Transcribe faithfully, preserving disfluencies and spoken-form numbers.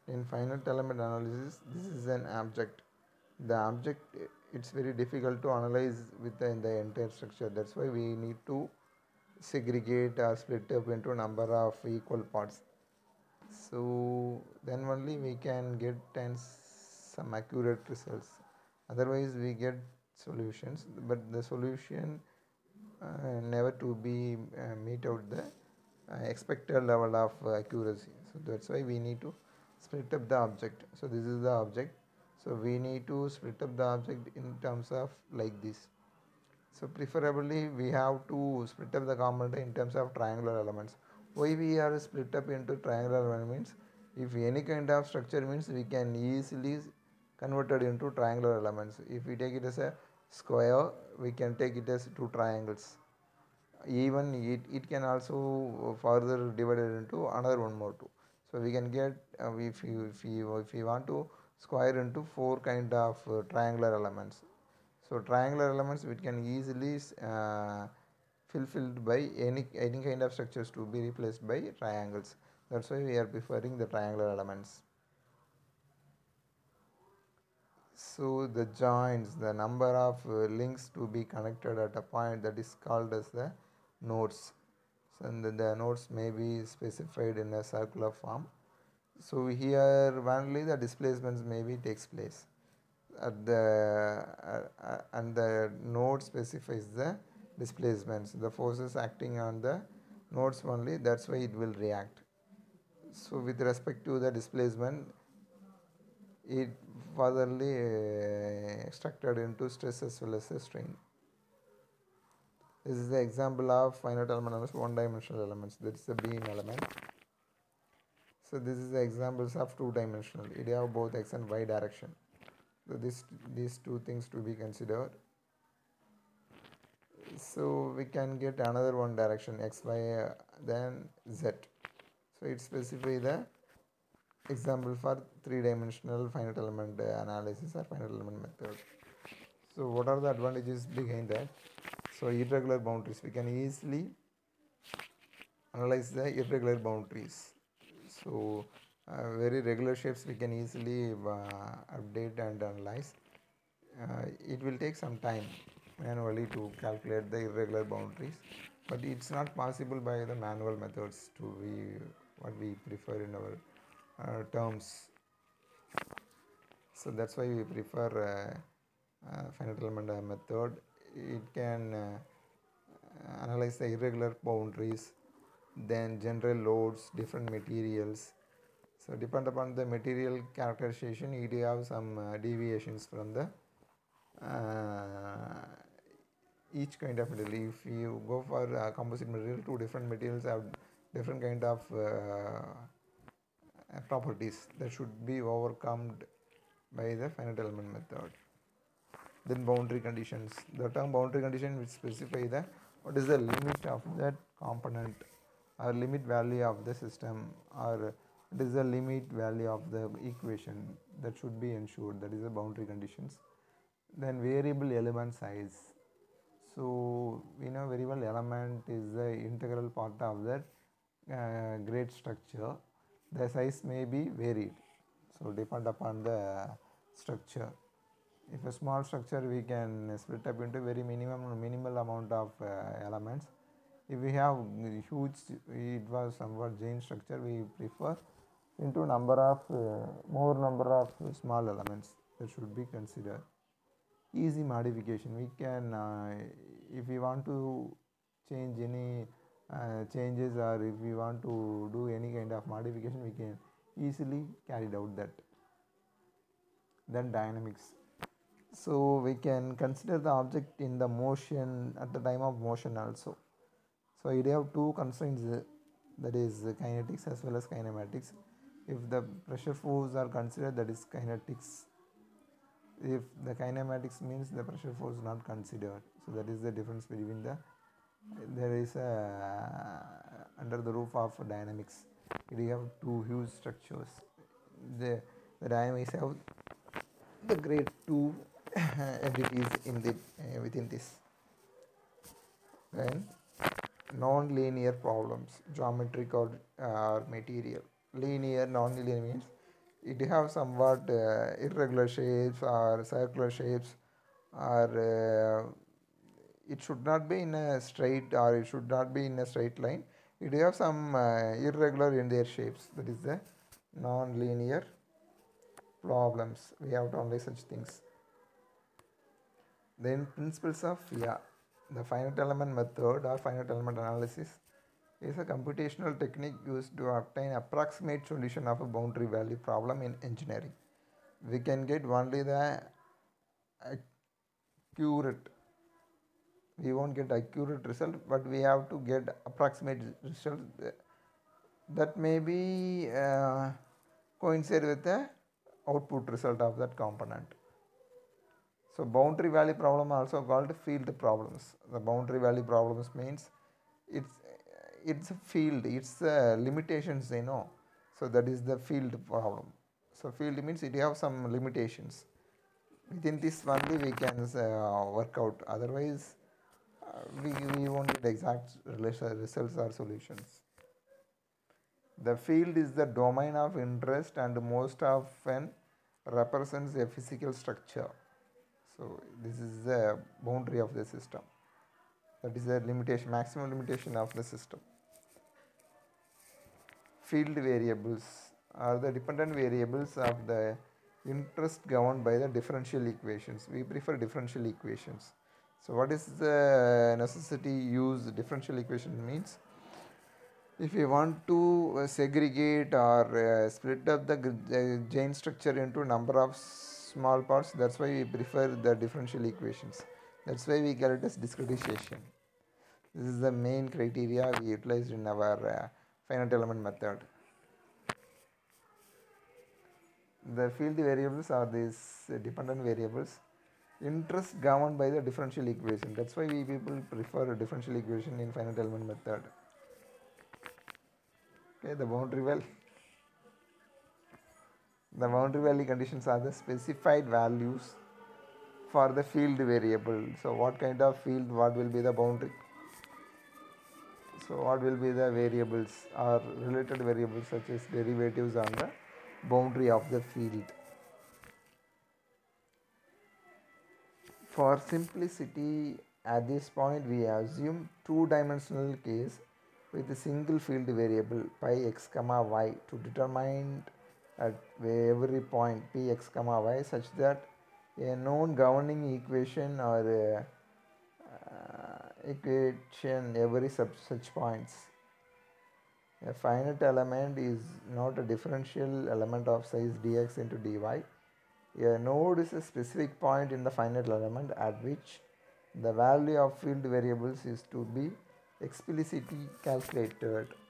In finite element analysis, this is an object. The object, it's very difficult to analyze within the entire structure. That's why we need to segregate or split up into number of equal parts. So then only we can get and some accurate results. Otherwise we get solutions, but the solution uh, never to be uh, meet out the uh, expected level of uh, accuracy. So that's why we need to split up the object. So this is the object, so we need to split up the object in terms of like this. So preferably we have to split up the component in terms of triangular elements. Why we are split up into triangular elements? If any kind of structure means we can easily convert it into triangular elements. If we take it as a square, we can take it as two triangles. Even it, it can also further divided into another one more too. So we can get uh, if you if you if you want to square into four kind of uh, triangular elements. So triangular elements we can easily uh, fulfilled by any any kind of structures to be replaced by triangles. That's why we are preferring the triangular elements. So the joints, the number of uh, links to be connected at a point, that is called as the nodes. So and the, the nodes may be specified in a circular form. So here only the displacements maybe takes place at the uh, uh, and the node specifies the displacements, the forces acting on the nodes only, that's why it will react. So with respect to the displacement, it furtherly uh, structured into stress as well as a strain. This is the example of finite element elements, one dimensional elements, that is the beam element. So this is the examples of two dimensional, it have both x and y direction. So this these two things to be considered. So we can get another one direction x y uh, then z. So it specify the example for three dimensional finite element uh, analysis or finite element method. So what are the advantages behind that? So irregular boundaries, we can easily analyze the irregular boundaries. So uh, very regular shapes we can easily uh, update and analyze. Uh, it will take some time manually to calculate the irregular boundaries, but it's not possible by the manual methods to be what we prefer in our uh, terms. So that's why we prefer uh, uh, finite element uh, method. It can uh, analyze the irregular boundaries, then general loads, different materials. So depend upon the material characterization, it have some uh, deviations from the uh, each kind of material. If you go for a composite material, two different materials have different kind of uh, properties that should be overcome by the finite element method. Then boundary conditions. The term boundary condition will specify the what is the limit of that component or limit value of the system, or it is the limit value of the equation that should be ensured, that is the boundary conditions. Then variable element size. So we know very well element is the integral part of that uh, grade structure. The size may be varied, so depend upon the structure. If a small structure, we can split up into very minimum minimal amount of uh, elements. If we have huge, it was somewhat giant structure, we prefer into number of uh, more number of small elements that should be considered. Easy modification, we can uh, if we want to change any uh, changes, or if we want to do any kind of modification, we can easily carry out that. Then dynamics. So we can consider the object in the motion at the time of motion also. So you have two constraints, uh, that is uh, kinetics as well as kinematics. If the pressure force are considered, that is kinetics. If the kinematics means the pressure force not considered. So that is the difference between the, there is a uh, under the roof of dynamics, we have two huge structures. The, the dynamics have the grade two entities in the uh, within this. Then non-linear problems, geometric or uh, material. Linear, non-linear means it have somewhat uh, irregular shapes or circular shapes, or uh, it should not be in a straight, or it should not be in a straight line. It have some uh, irregular in their shapes. That is the non-linear problems. We have to analyze such things. Then principles of yeah, the finite element method or finite element analysis is a computational technique used to obtain approximate solution of a boundary value problem in engineering. We can get only the accurate, we won't get accurate result, but we have to get approximate result that may be uh, coincide with the output result of that component. So boundary value problem also called field problems. The boundary value problems means it's it's a field, it's uh, limitations, you know. So that is the field problem. So field means it have some limitations. Within this only we can uh, work out. Otherwise, uh, we, we won't get exact results or solutions. The field is the domain of interest and most often represents a physical structure. So this is the boundary of the system. That is the limitation, maximum limitation of the system. Field variables are the dependent variables of the interest governed by the differential equations. We prefer differential equations. So what is the necessity use differential equation means? If you want to uh, segregate or uh, split up the uh, chain structure into number of small parts, that's why we prefer the differential equations. That's why we call it as discretization. This is the main criteria we utilized in our uh, finite element method. The field variables are these uh, dependent variables. Interest governed by the differential equation. That's why we people prefer a differential equation in finite element method. Okay, the boundary value. The boundary value conditions are the specified values for the field variable. So what kind of field, what will be the boundary? So what will be the variables or related variables such as derivatives on the boundary of the field. For simplicity, at this point we assume two-dimensional case with a single field variable pi x comma y to determine at every point p x comma y such that a known governing equation or a, uh, equation every sub such points. A finite element is not a differential element of size dx into dy. A node is a specific point in the finite element at which the value of field variables is to be explicitly calculated.